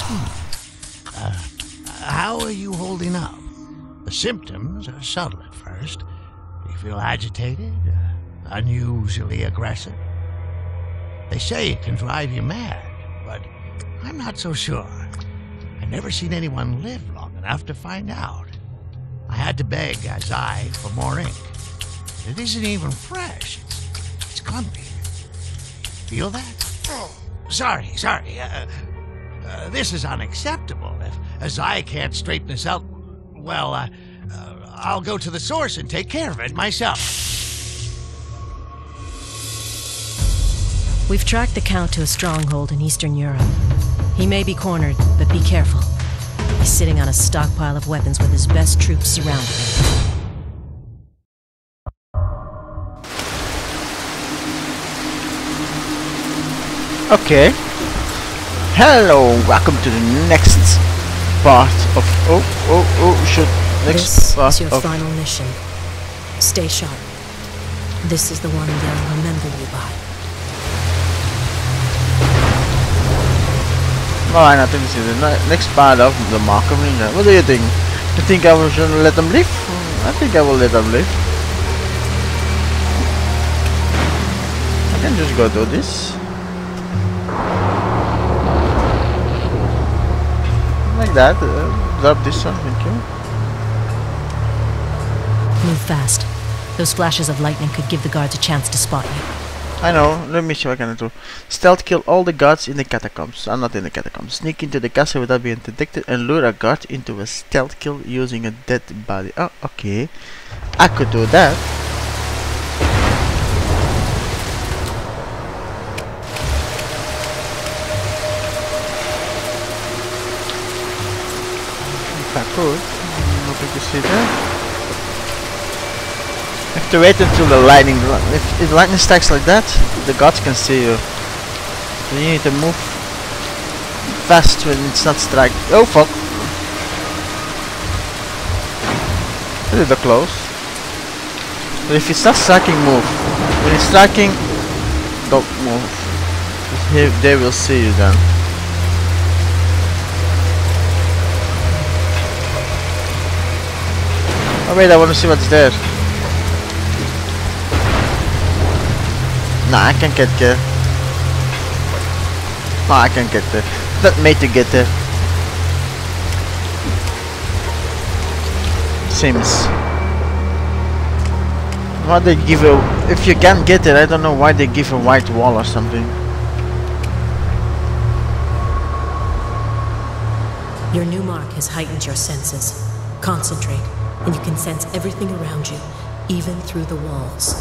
How are you holding up? The symptoms are subtle at first. You feel agitated, unusually aggressive. They say it can drive you mad, but I'm not so sure. I've never seen anyone live long enough to find out. I had to beg Azai for more ink. It isn't even fresh. It's clumpy. Feel that? Oh, sorry. This is unacceptable. If Azai can't straighten this out, well, I'll go to the source and take care of it myself. We've tracked the Count to a stronghold in Eastern Europe. He may be cornered, but be careful. He's sitting on a stockpile of weapons with his best troops surrounding him. Okay. Hello, welcome to the next part of This is your final mission. Stay sharp. This is the one they'll remember you by. Alright, I think this is the next part of the Markham Ninja. What do you think? You think I should let them live? I think I will let them live. I can just go do this. Like that. Drop this one, thank you. Move fast. Those flashes of lightning could give the guards a chance to spot you. I know, let me see what I can do. Stealth kill all the guards in the catacombs. I'm not in the catacombs. Sneak into the castle without being detected and lure a guard into a stealth kill using a dead body. Oh, okay. I could do that. If I could. Nothing to see there. You have to wait until the lightning. If lightning strikes like that, the gods can see you. So you need to move fast when it's not striking. Oh fuck! This is close. But if it's not striking, move. When it's striking, don't move. They will see you then. Oh wait, I want to see what's there. Nah, I can't get there. No, I can't get there. It's not made to get there. Seems. Why they give a... If you can't get it, I don't know why they give a white wall or something. Your new mark has heightened your senses. Concentrate, and you can sense everything around you, even through the walls.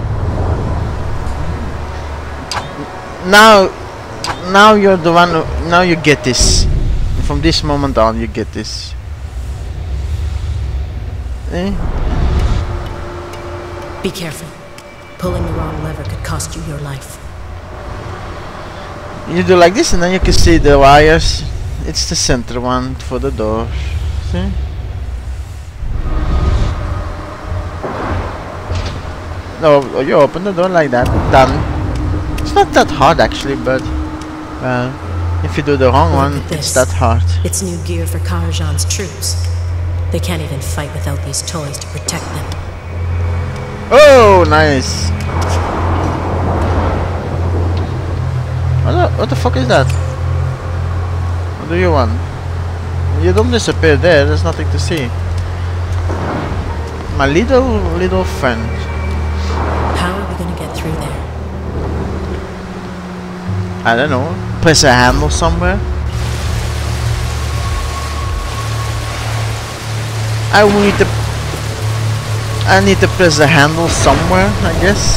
Now you're the one who, now you get this. From this moment on you get this. Be careful. Pulling the wrong lever could cost you your life. You do like this and then you can see the wires. It's the center one for the door. See? No, you open the door like that. Done. It's not that hard actually, but if you do the wrong one, it's that hard. It's new gear for Karajan's troops. They can't even fight without these toys to protect them. Oh, nice! What the fuck is that? What do you want? You don't disappear there, there's nothing to see. My little friend. How are we gonna get through there? I don't know. Press a handle somewhere. I need to press the handle somewhere, I guess.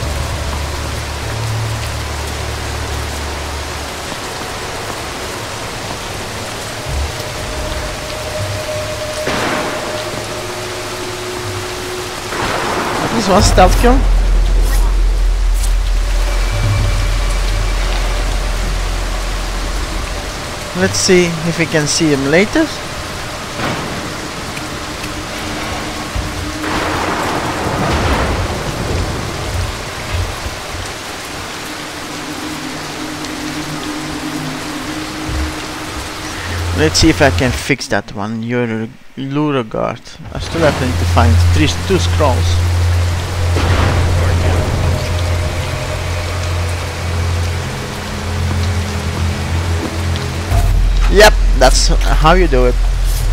At least one stealth kill. Let's see if we can see him later. Let's see if I can fix that one. Your lure guard. I still have to find two scrolls. Yep, that's how you do it.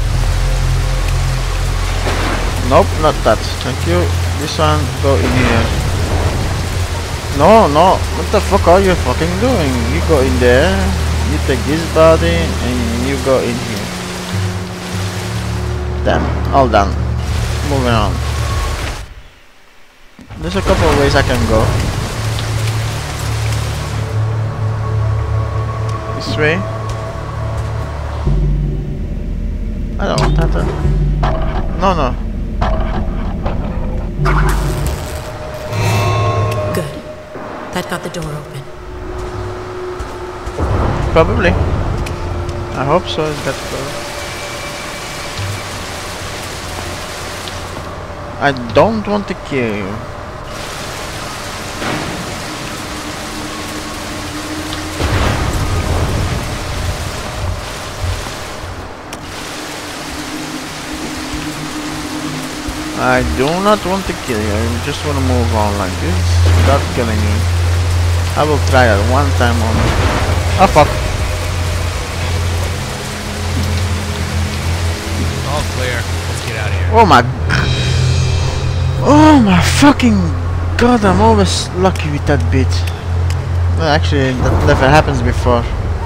Nope, not that. Thank you. This one, go in here. No, no. What the fuck are you fucking doing? You go in there. You take this body and you go in here. Damn, all done. Moving on. There's a couple of ways I can go. This way. I don't want that. No, no. Good. That got the door open. Probably. I hope so. That's good. I don't want to kill you. I do not want to kill you. I just want to move on like this without killing you. I will try it one time only. Oh fuck. All clear. Let's get out of here. Oh my. Oh my fucking god, I'm always lucky with that bit. Well, actually, that never happens before.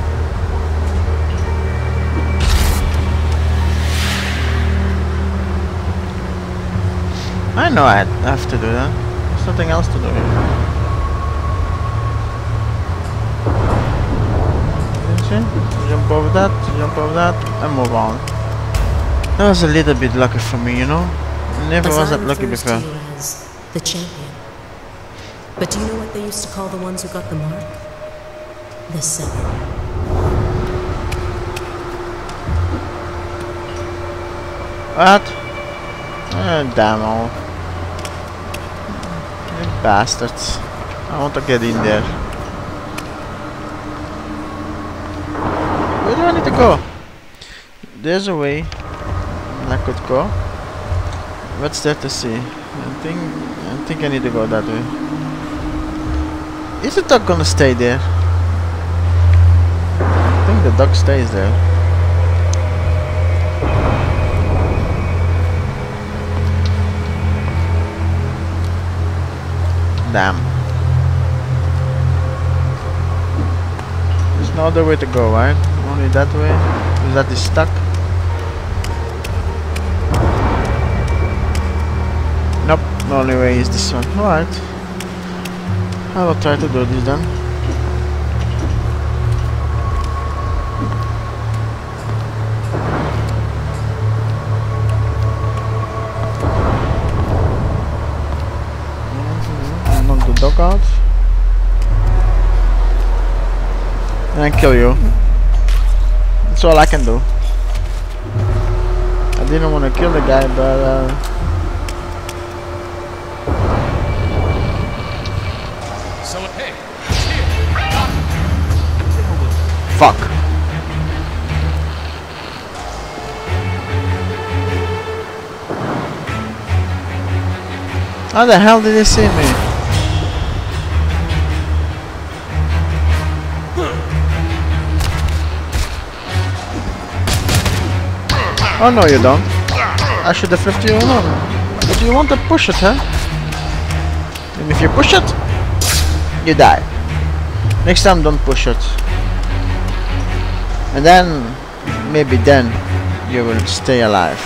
I know I have to do that. There's nothing else to do here. See? Jump over that, and move on. That was a little bit lucky for me, you know? Never was that lucky before. To you as the champion. But do you know what they used to call the ones who got the mark? The Seven. What? Damn all. You bastards. I want to get in there. Where do I need to go? There's a way I could go. What's there to see? I think I need to go that way. Is the dog gonna stay there? I think the dog stays there. Damn. There's no other way to go, right? Only that way? Because that is stuck? Nope, the only way is this one. Alright. I will try to do this then. Knock the dog out. And kill you. That's all I can do. I didn't want to kill the guy, but fuck. How the hell did they see me? Oh no, you don't. I should have left you alone. But you want to push it, huh? And if you push it, you die. Next time don't push it. And then, maybe then, you will stay alive.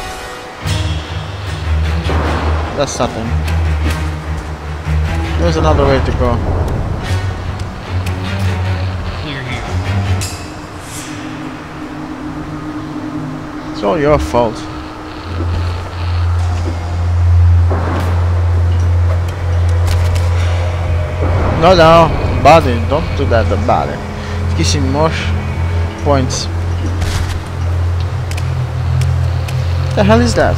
That's something. There's another way to go. Here, here. It's all your fault. No, no, body, don't do that, the body. It's kissing more points. What the hell is that?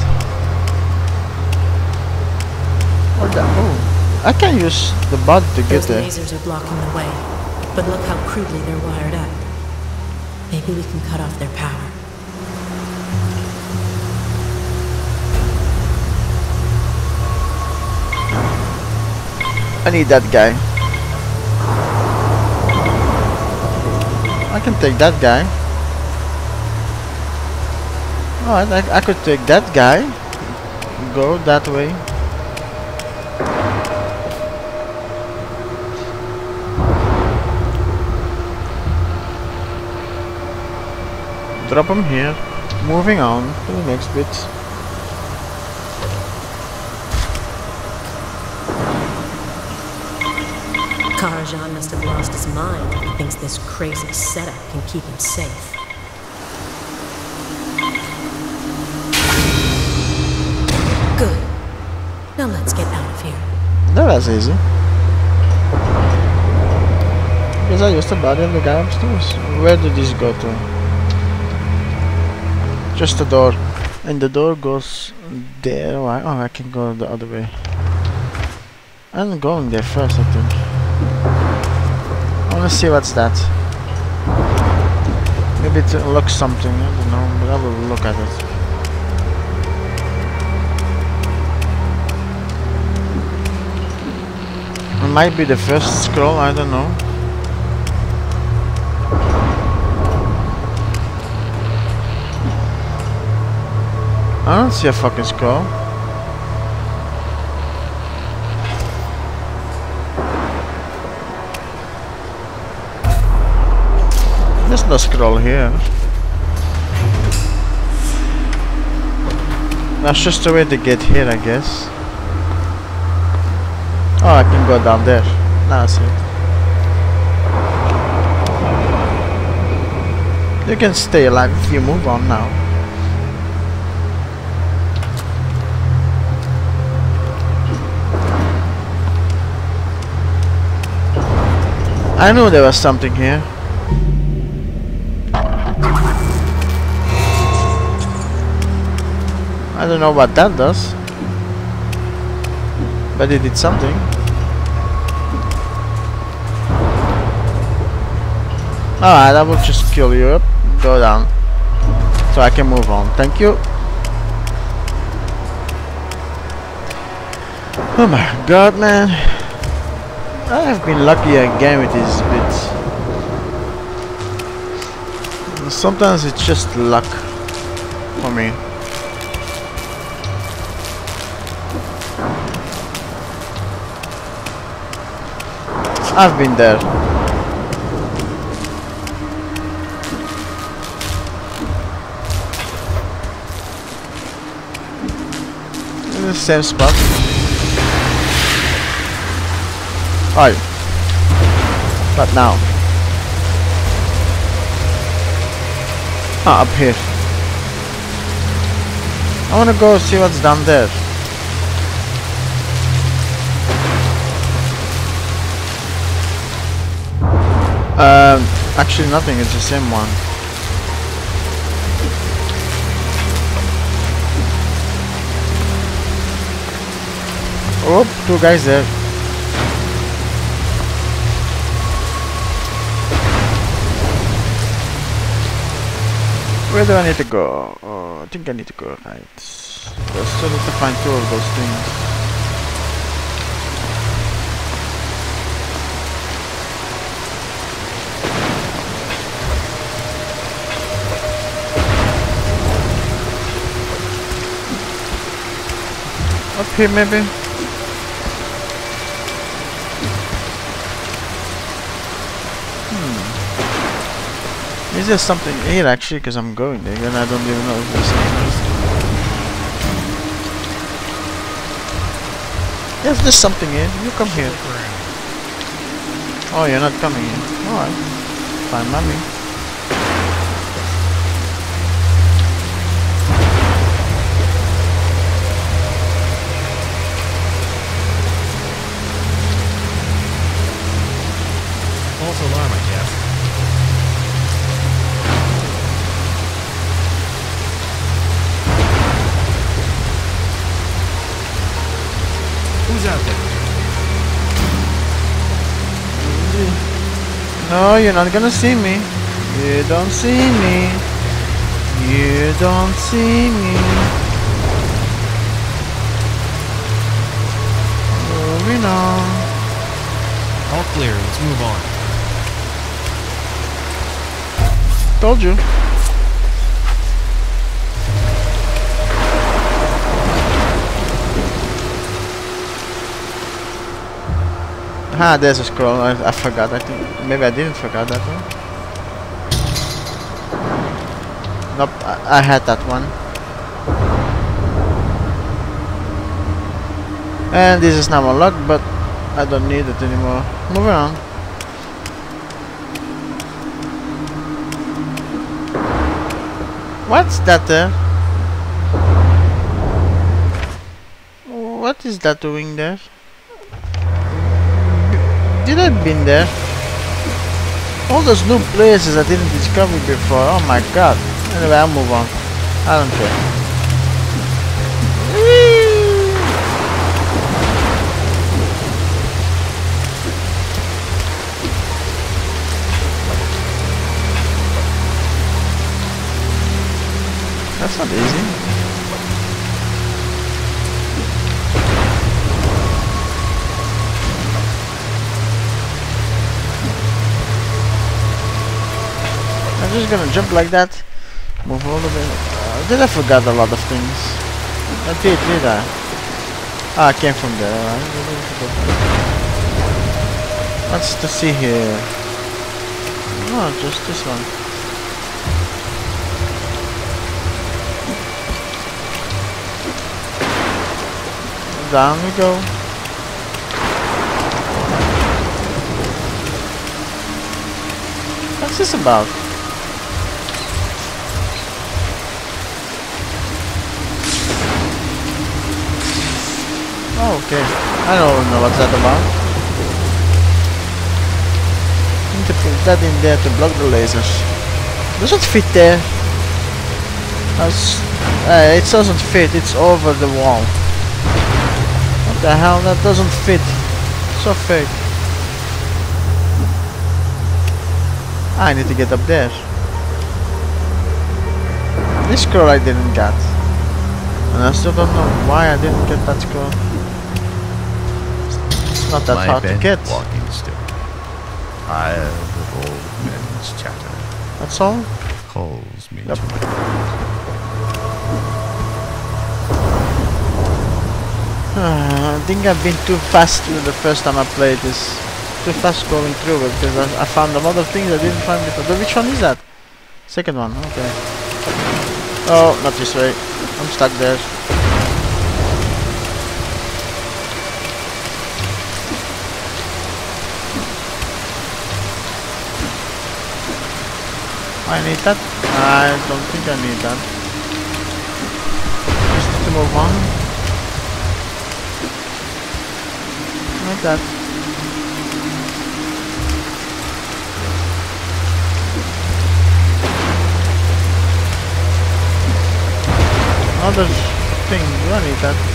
What the? Oh, I can use the body to get Those there. lasers are blocking the way, but look how crudely they're wired up. Maybe we can cut off their power. I need that guy. I can take that guy. Alright, I could take that guy. Go that way. Drop him here. Moving on to the next bit. Karajan must have lost his mind if he thinks this crazy setup can keep him safe. Good. Now let's get out of here. No, that's easy. Because I used to body the guy upstairs. Where did this go to? Just the door. And the door goes there. Oh, I can go the other way. I'm going there first, I think. I wanna see what's that. Maybe it unlocks something, I don't know, but I will look at it. It might be the first scroll, I don't know. I don't see a fucking scroll. There's no scroll here. That's just the way to get here, I guess. Oh, I can go down there. That's it. You can stay alive if you move on now. I knew there was something here. I don't know what that does, but it did something. Alright, I will just kill you up, go down, so I can move on. Thank you. Oh my god, man. I have been lucky again with these bits. Sometimes it's just luck for me. I've been there. In the same spot. Alright. But now. Ah, up here. I wanna go see what's down there. Actually nothing, it's the same one. Oh, two guys there. Where do I need to go? Oh, I think I need to go right. I still need to find two of those things. Up here maybe? Is there something here actually? Because I'm going there and I don't even know if there's something else. Yes, there's something here. You come here. Oh, you're not coming in. Alright. Fine, mommy. False alarm, I guess. Who's out there? No, you're not gonna see me. You don't see me. You don't see me. Moving on. All clear. Let's move on. Told you. Ah, there's a scroll. I forgot. I think maybe I didn't forget that one. Nope, I had that one. And this is now unlocked, but I don't need it anymore. Moving on. What's that there? What is that doing there? Did I been there? All those new places I didn't discover before. Oh my god. Anyway, I'll move on. I don't care. That's not easy. I'm just gonna jump like that. Move all the way. Did I forgot a lot of things? I did I? Ah, I came from there. What's to see here? Oh, just this one. Down we go. What's this about? Oh, okay. I don't know what's that about. Need to put that in there to block the lasers. Does it fit there? It doesn't fit. It's over the wall. What the hell? That doesn't fit. So fake. I need to get up there. This scroll I didn't get. And I still don't know why I didn't get that scroll. It's not that hard to get. Walking still. I've of old men's chatter. That's all? Calls me Yep. to it. I think I've been too fast with the first time I played this. Too fast going through it because I found a lot of things I didn't find before. But which one is that? Second one, okay. Oh, not this way. I'm stuck there. I need that? I don't think I need that. Just need to move on. Like that. Another thing, do I need that?